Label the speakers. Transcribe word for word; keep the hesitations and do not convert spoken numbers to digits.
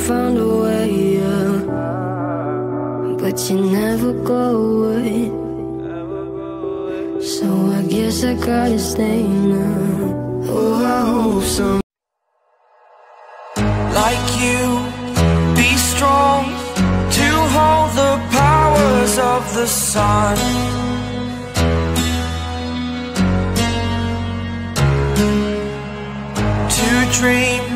Speaker 1: found a way, yeah. But you never go away. So I guess I gotta stay now. Oh, I hope some
Speaker 2: like you, be strong to hold the powers of the sun. To dream